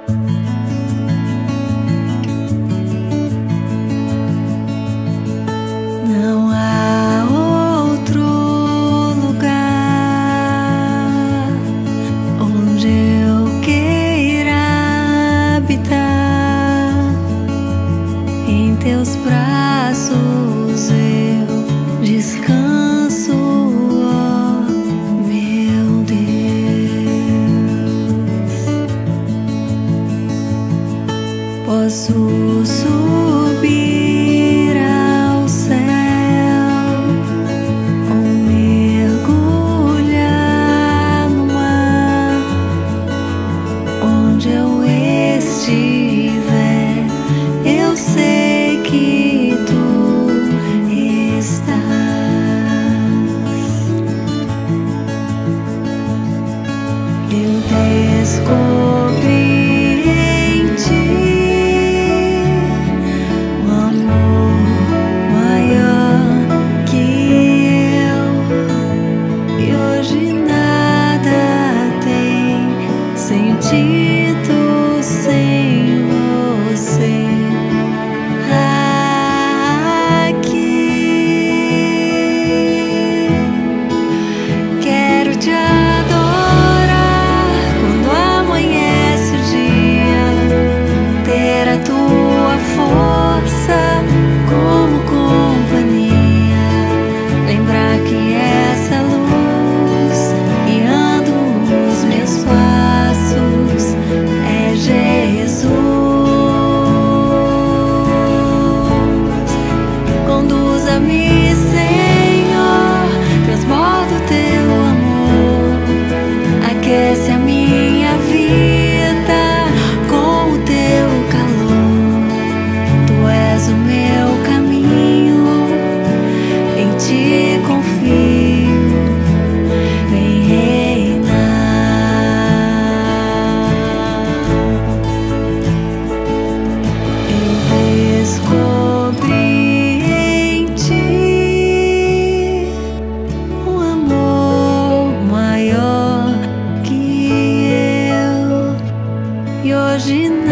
Não há outro lugar onde eu queira habitar. Em teus braços eu descanso, ó meu Deus. Posso subir ao céu ou mergulhar no mar. Onde eu estiver, eu sei que tu estás. Eu descobri em ti um amor maior que eu, e hoje nada tem sentido sem você aqui. Quero te adorar quando amanhece o dia, ter a tua força como companhia, lembrar que essa luz guiando os meus passos é Jesus. Conduza-me, Senhor, transborda o teu amor, aquece a minha vida com o teu calor. Tu és o meu caminho, em ti confio, vem reinar. Eu descobri em ti um amor maior que eu, e hoje